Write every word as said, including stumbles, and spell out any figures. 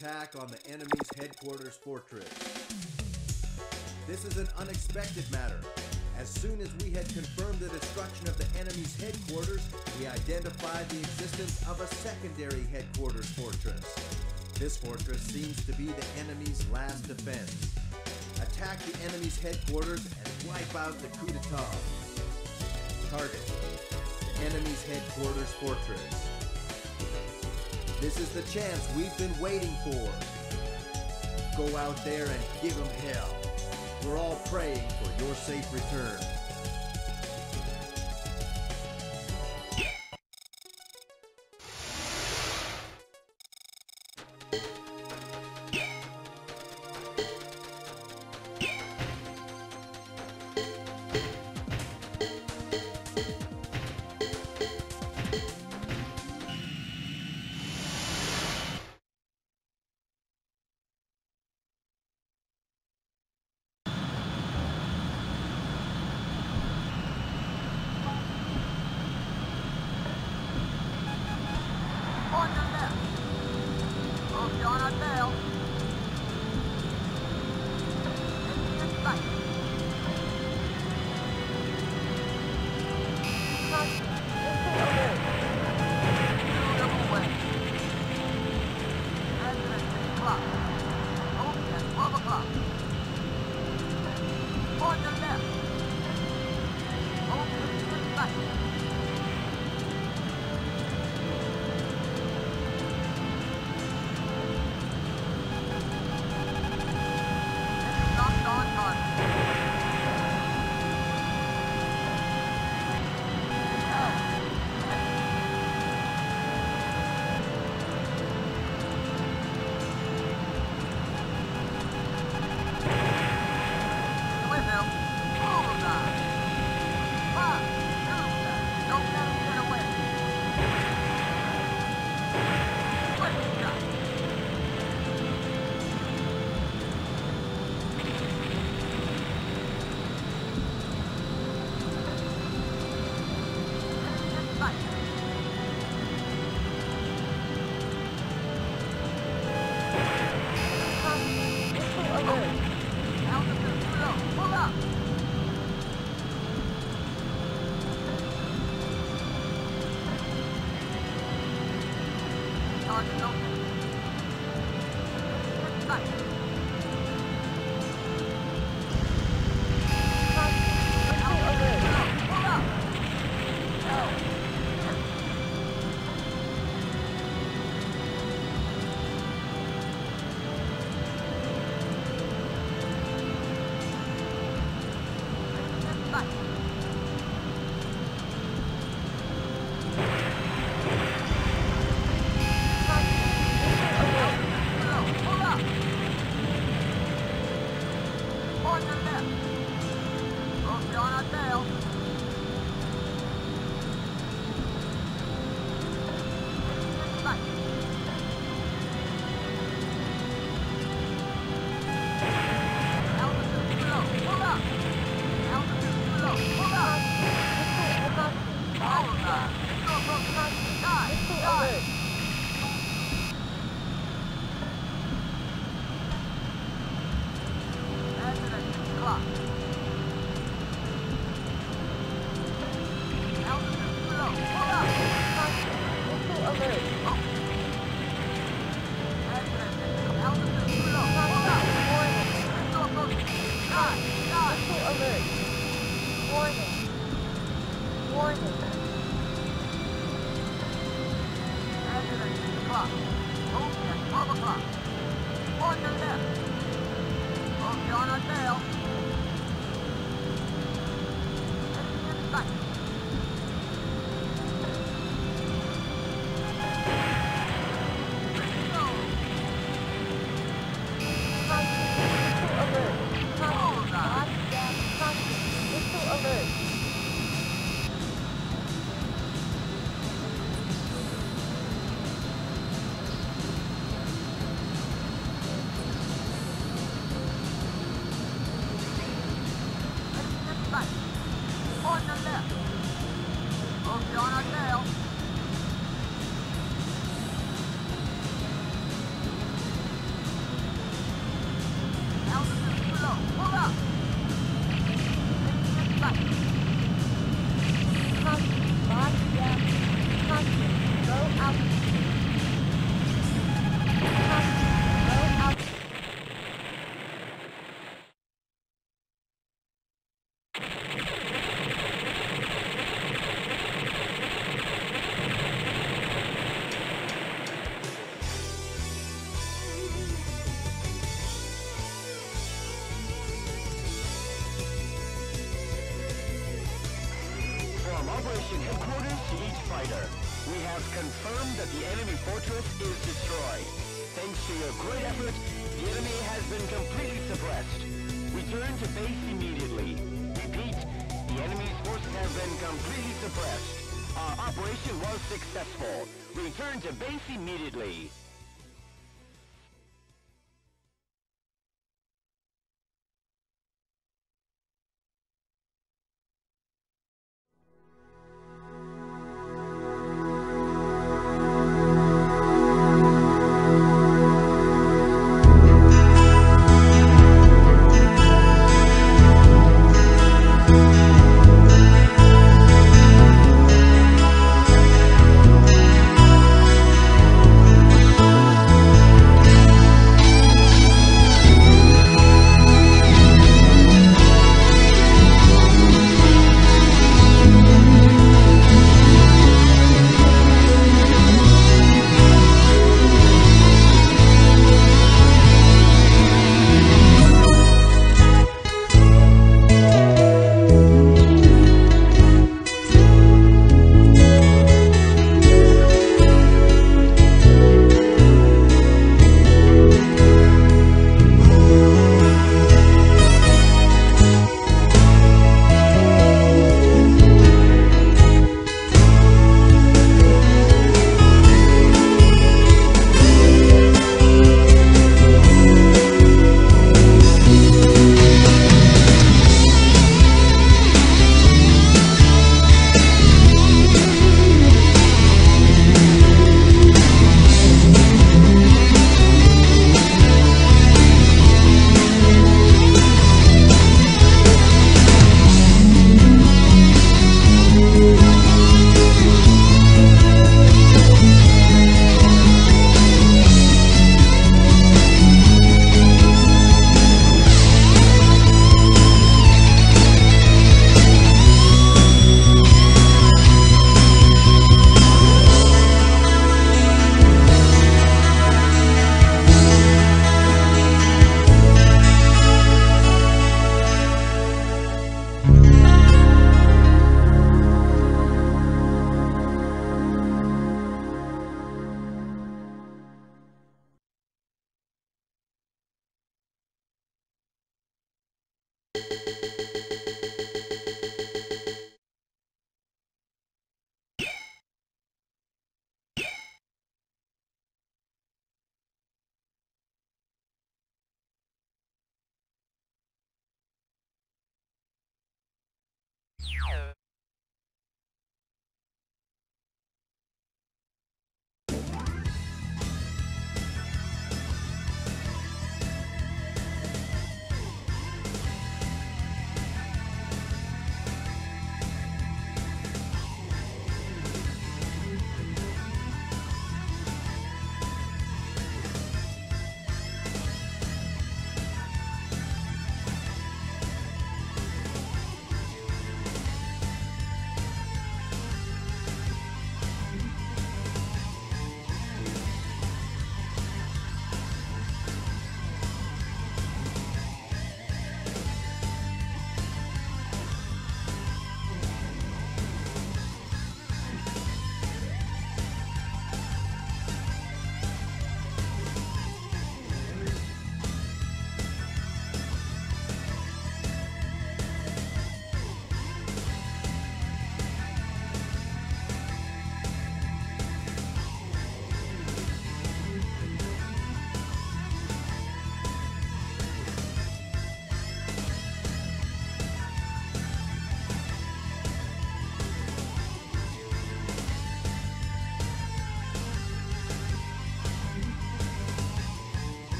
attack on the enemy's headquarters fortress. This is an unexpected matter. As soon as we had confirmed the destruction of the enemy's headquarters, we identified the existence of a secondary headquarters fortress. This fortress seems to be the enemy's last defense. Attack the enemy's headquarters and wipe out the coup d'etat. Target: the enemy's headquarters fortress. This is the chance we've been waiting for. Go out there and give them hell. We're all praying for your safe return. Operation Headquarters to each fighter. We have confirmed that the enemy fortress is destroyed. Thanks to your great effort, the enemy has been completely suppressed. Return to base immediately. Repeat, the enemy's forces have been completely suppressed. Our operation was successful. Return to base immediately.